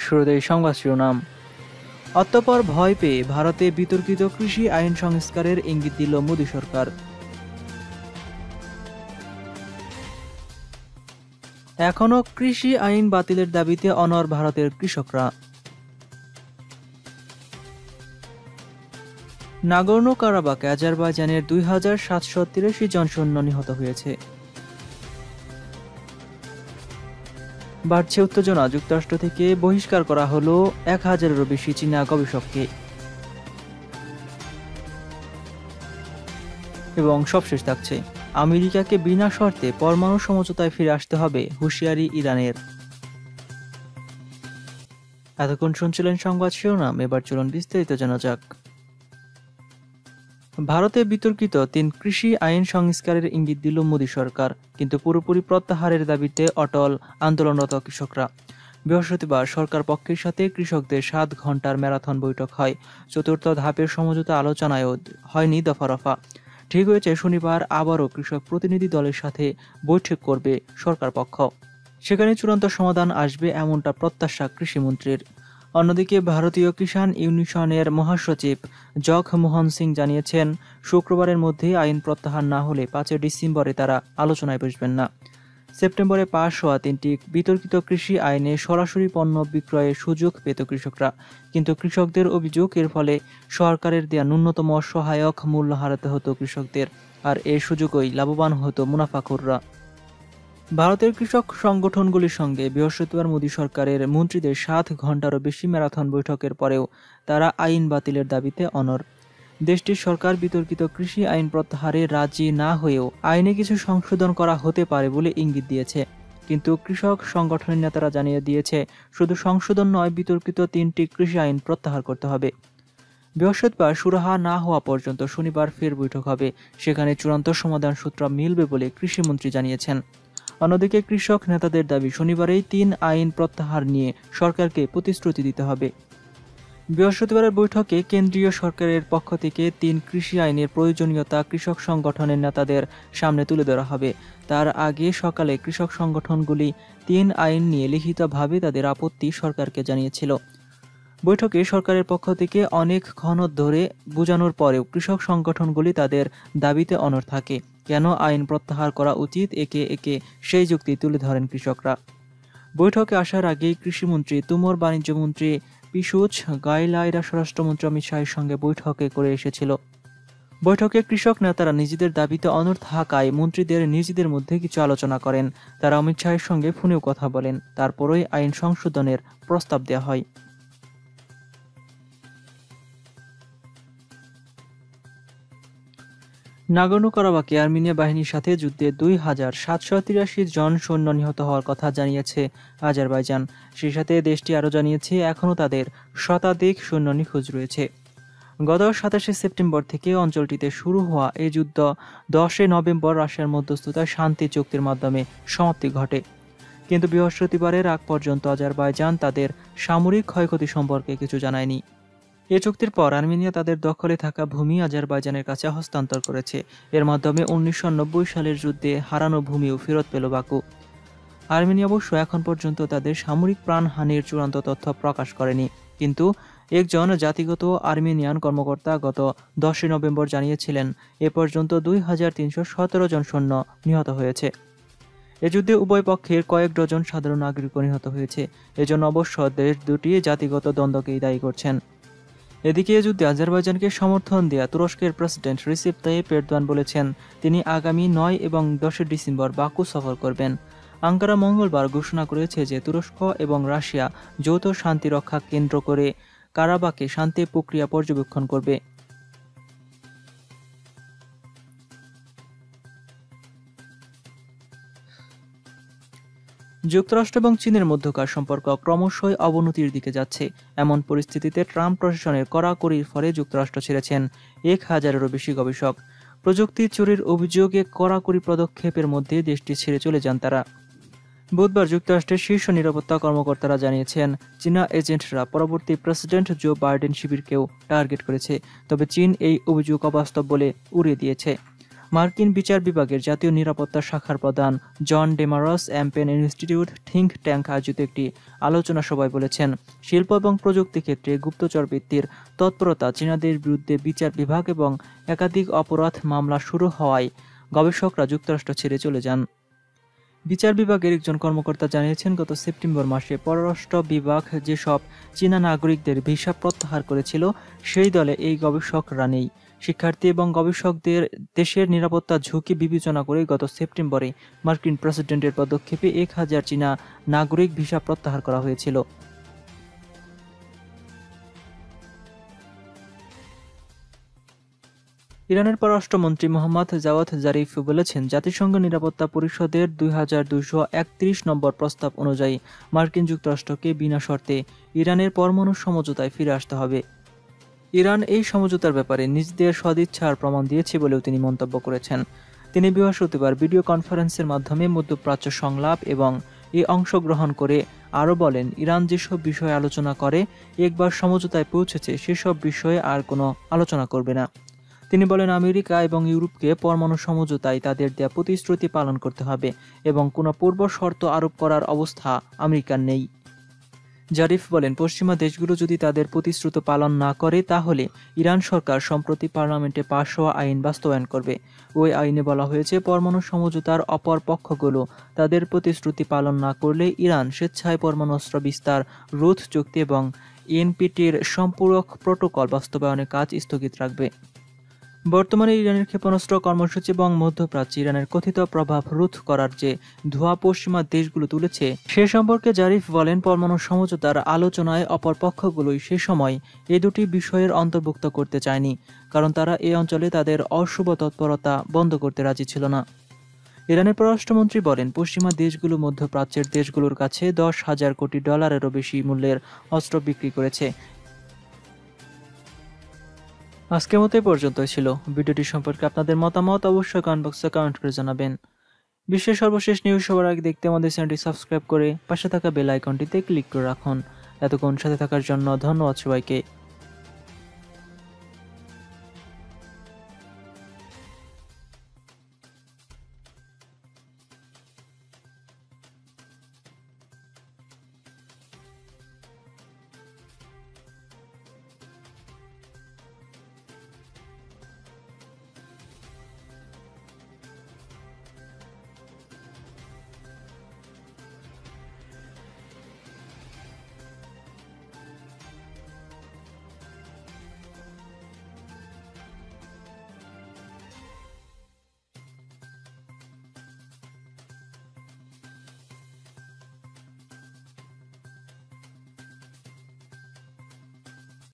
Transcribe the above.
শুরুতেই সংবাদ শিরোনাম। অতঃপর ভয় পেয়ে ভারতে বিতর্কিত কৃষি আইন সংস্কারের ইঙ্গিত দিল মোদী সরকার। এখনও কৃষি আইন বাতিলের দাবিতে অনড় ভারতের কৃষকরা। নাগোর্নো কারাবাখে আজারবাইজানের 2783 জন সৈন্য নিহত হয়েছে। বাড়ছে উত্তেজনা, যুক্তরাষ্ট্র থেকে বহিষ্কার করা হলো 1000-এরও বেশি চীনা গবেষককে। এবং সবশেষ থাকছে, আমেরিকাকে বিনা শর্তে পরমাণু সমঝোতায় ফিরে আসতে হবে, হুঁশিয়ারি ইরানের। এতক্ষণ শুনছিলেন সংবাদ শিরোনাম, এবার চলুন বিস্তারিত জানা যাক। ভারতে বিতর্কিত 3 কৃষি আইন সংস্কারের ইঙ্গিত দিল মোদী সরকার, কিন্তু পুরোপুরি প্রত্যাহারের দাবিতে অটল আন্দোলনরত কৃষকরা। বৃহস্পতিবার সরকার পক্ষের সাথে কৃষকদের 7 ঘন্টার ম্যারাথন বৈঠক হয়। চতুর্থ ধাপের সমঝোতা আলোচনায়ও হয়নি দফা-রফা। ঠিক হয়েছে শনিবার আবারও কৃষক প্রতিনিধি দলের সাথে বৈঠক করবে সরকার পক্ষ। সেখানে চূড়ান্ত সমাধান আসবে এমনটা প্রত্যাশা কৃষিমন্ত্রীর। অন্যদিকে ভারতীয় কিষাণ ইউনিয়নের মহাসচিব জগমোহন সিং জানিয়েছেন, শুক্রবারের মধ্যে আইন প্রত্যাহার না হলে 5 ডিসেম্বরে তারা আলোচনায় বসবেন না। সেপ্টেম্বরে পাশ হওয়া 3টি বিতর্কিত কৃষি আইনে সরাসরি পণ্য বিক্রয়ের সুযোগ পেত কৃষকরা, কিন্তু কৃষকদের অভিযোগ এর ফলে সরকারের দেয়া ন্যূনতম সহায়ক মূল্য হারাতে হতো কৃষকদের, আর এই সুযোগই লাভবান হতো মুনাফাখোররা। ভারতের কৃষক সংগঠনগুলির সঙ্গে বৃহস্পতিবার মোদী সরকারের মন্ত্রীদের 7 ঘন্টারও বেশি ম্যারাথন বৈঠকের পরেও তারা আইন বাতিলের দাবিতে অনড়। দেশটির সরকার বিতর্কিত কৃষি আইন প্রত্যাহারে রাজি না হয়েও আইনে কিছু সংশোধন করা হতে পারে বলে ইঙ্গিত দিয়েছে, কিন্তু কৃষক সংগঠনের নেতারা জানিয়ে দিয়েছে, শুধু সংশোধন নয়, বিতর্কিত 3টি কৃষি আইন প্রত্যাহার করতে হবে। বৃহস্পতিবার সুরাহা না হওয়া পর্যন্ত শনিবার ফের বৈঠক হবে, সেখানে চূড়ান্ত সমাধান সূত্র মিলবে বলে কৃষিমন্ত্রী জানিয়েছেন। অন্যদিকে কৃষক নেতাদের দাবি, শনিবারেই 3 আইন প্রত্যাহার নিয়ে সরকারকে প্রতিশ্রুতি দিতে হবে। বৃহস্পতিবারের বৈঠকে কেন্দ্রীয় সরকারের পক্ষ থেকে 3 কৃষি আইনের প্রয়োজনীয়তা কৃষক সংগঠনের নেতাদের সামনে তুলে ধরা হবে। তার আগে সকালে কৃষক সংগঠনগুলি 3 আইন নিয়ে লিখিতভাবে তাদের আপত্তি সরকারকে জানিয়েছিল। বৈঠকে সরকারের পক্ষ থেকে অনেকক্ষণ ধরে বোঝানোর পরেও কৃষক সংগঠনগুলি তাদের দাবিতে অনড় থাকে। কেন আইন প্রত্যাহার করা উচিত, একে একে সেই যুক্তি তুলে ধরেন কৃষকরা। বৈঠকে আসার আগেই কৃষিমন্ত্রী তুমর, বাণিজ্যমন্ত্রী পীযূষ গোয়েল স্বরাষ্ট্রমন্ত্রী অমিত শাহের সঙ্গে বৈঠকে করে এসেছিল। বৈঠকে কৃষক নেতারা নিজেদের দাবিতে অনড় থাকায় মন্ত্রীদের নিজেদের মধ্যে কিছু আলোচনা করেন। তারা অমিত শাহের সঙ্গে ফোনেও কথা বলেন, তারপরই আইন সংশোধনের প্রস্তাব দেওয়া হয়। নাগোর্নো কারাবাখে আর্মেনিয়া বাহিনীর সাথে যুদ্ধে 2783 জন সৈন্য নিহত হওয়ার কথা জানিয়েছে আজারবাইজান। সেই সাথে দেশটি আরও জানিয়েছে, এখনও তাদের শতাধিক সৈন্য নিখোঁজ রয়েছে। গত 27 সেপ্টেম্বর থেকে অঞ্চলটিতে শুরু হওয়া এই যুদ্ধ 10 নভেম্বর রাশিয়ার মধ্যস্থতায় শান্তি চুক্তির মাধ্যমে সমাপ্তি ঘটে, কিন্তু বৃহস্পতিবারের আগ পর্যন্ত আজারবাইজান তাদের সামরিক ক্ষয়ক্ষতি সম্পর্কে কিছু জানায়নি। এ চুক্তির পর আর্মেনিয়া তাদের দখলে থাকা ভূমি আজারবাইজানের কাছে হস্তান্তর করেছে। এর মাধ্যমে 1990 সালের যুদ্ধে হারানো ভূমিও ফেরত পেল বাকু। আর্মেনিয়া অবশ্য এখন পর্যন্ত তাদের সামরিক প্রাণহানির চূড়ান্ত তথ্য প্রকাশ করেনি, কিন্তু একজন জাতিগত আর্মেনিয়ান কর্মকর্তা গত 10 নভেম্বর জানিয়েছিলেন, এ পর্যন্ত 2317 জন সৈন্য নিহত হয়েছে। এ যুদ্ধে উভয় পক্ষের কয়েক ডজন সাধারণ নাগরিকও নিহত হয়েছে। এজন্য অবশ্য দেশ দুটি জাতিগত দ্বন্দ্বকেই দায়ী করছেন। এদিকে এ যুদ্ধে আজারবাইজানকে সমর্থন দেয়া তুরস্কের প্রেসিডেন্ট রিসেপ তাইয়েপ এরদোয়ান বলেছেন, তিনি আগামী 9 এবং 10 ডিসেম্বর বাকু সফর করবেন। আঙ্কারা মঙ্গলবার ঘোষণা করেছে যে তুরস্ক এবং রাশিয়া যৌথ শান্তি রক্ষা কেন্দ্র করে কারাবাখে শান্তি প্রক্রিয়া পর্যবেক্ষণ করবে। যুক্তরাষ্ট্র এবং চীনের মধ্যকার সম্পর্ক ক্রমশই অবনতির দিকে যাচ্ছে। এমন পরিস্থিতিতে ট্রাম্প প্রশাসনের কড়াকড়ির ফলে যুক্তরাষ্ট্র ছেড়েছেন 1000-এরও বেশি গবেষক। প্রযুক্তি চুরির অভিযোগে কড়াকড়ি পদক্ষেপের মধ্যে দেশটি ছেড়ে চলে যান তারা। বুধবার যুক্তরাষ্ট্রের শীর্ষ নিরাপত্তা কর্মকর্তারা জানিয়েছেন, চীনা এজেন্টরা পরবর্তী প্রেসিডেন্ট জো বাইডেন শিবিরকেও টার্গেট করেছে, তবে চীন এই অভিযোগ অবাস্তব বলে উড়িয়ে দিয়েছে। মার্কিন বিচার বিভাগের জাতীয় নিরাপত্তা শাখার প্রধান John Demers Aspen institute think tank আয়োজিত একটি আলোচনা সভায় বলেছেন, শিল্প এবং প্রযুক্তি ক্ষেত্রে গুপ্তচর বৃত্তির তৎপরতা, চীনাদের বিরুদ্ধে বিচার বিভাগ এবং একাধিক অপরাধ মামলা শুরু হওয়ায় গবেষকরা যুক্তরাষ্ট্র ছেড়ে চলে যান। বিচার বিভাগের একজন কর্মকর্তা জানিয়েছেন, গত সেপ্টেম্বর মাসে পররাষ্ট্র বিভাগ যেসব চীনা নাগরিকদের ভিসা প্রত্যাহার করেছিল সেই দলে এই গবেষকরা নেই। শিক্ষার্থী এবং গবেষকদের দেশের নিরাপত্তা ঝুঁকি বিবেচনা করে গত সেপ্টেম্বরে মার্কিন প্রেসিডেন্টের পদক্ষেপে 1000 চীনা নাগরিক ভিসা প্রত্যাহার করা হয়েছিল। ইরানের পররাষ্ট্রমন্ত্রী মোহাম্মদ জাওয়াদ জারিফ বলেছেন, জাতিসংঘ নিরাপত্তা পরিষদের 2231 নম্বর প্রস্তাব অনুযায়ী মার্কিন যুক্তরাষ্ট্রকে বিনা শর্তে ইরানের পরমাণু সমঝোতায় ফিরে আসতে হবে। ইরান এই সমঝোতার ব্যাপারে নিজেদের সদিচ্ছার প্রমাণ দিয়েছে বলেও তিনি মন্তব্য করেছেন। তিনি বৃহস্পতিবার ভিডিও কনফারেন্সের মাধ্যমে মধ্যপ্রাচ্য সংলাপ এবং এ অংশগ্রহণ করে আরও বলেন, ইরান যেসব বিষয়ে আলোচনা করে একবার সমঝোতায় পৌঁছেছে সেসব বিষয়ে আর কোনো আলোচনা করবে না। তিনি বলেন, আমেরিকা এবং ইউরোপকে পরমাণু সমঝোতায় তাদের দেয়া প্রতিশ্রুতি পালন করতে হবে এবং কোনো পূর্ব শর্ত আরোপ করার অবস্থা আমেরিকার নেই। জারিফ বলেন, পশ্চিমা দেশগুলো যদি তাদের প্রতিশ্রুতি পালন না করে তাহলে ইরান সরকার সম্প্রতি পার্লামেন্টে পাশ হওয়া আইন বাস্তবায়ন করবে। ওই আইনে বলা হয়েছে, পরমাণু সমঝোতার অপর পক্ষগুলো তাদের প্রতিশ্রুতি পালন না করলে ইরান স্বেচ্ছায় পরমাণু অস্ত্র বিস্তার রোধ চুক্তি এবং এনপিটির সম্পূরক প্রটোকল বাস্তবায়নের কাজ স্থগিত রাখবে। বর্তমানে ইরানের ক্ষেপণাস্ত্র কর্মসূচি এবং মধ্যপ্রাচ্যে ইরানের কথিত প্রভাব রোধ করার যে ধোঁয়া পশ্চিমা দেশগুলো তুলেছে সে সম্পর্কে জারিফ বলেন, পরমাণু সমঝোতার আলোচনায় অপর পক্ষগুলোই সে সময় এই দুটি বিষয়ের অন্তর্ভুক্ত করতে চায়নি, কারণ তারা এই অঞ্চলে তাদের অশুভ তৎপরতা বন্ধ করতে রাজি ছিল না। ইরানের পররাষ্ট্রমন্ত্রী বলেন, পশ্চিমা দেশগুলো মধ্যপ্রাচ্যের দেশগুলোর কাছে $10,000 কোটিরও বেশি মূল্যের অস্ত্র বিক্রি করেছে। আজকের মতো এই পর্যন্তই ছিল। ভিডিওটি সম্পর্কে আপনাদের মতামত অবশ্যই কমেন্ট বক্সে কমেন্ট করে জানাবেন। বিশ্বের সর্বশেষ নিউজ সবার আগে দেখতে আমাদের চ্যানেলটি সাবস্ক্রাইব করে পাশে থাকা বেল আইকনটিতে ক্লিক করে রাখুন। এতক্ষণ সাথে থাকার জন্য ধন্যবাদ সবাইকে।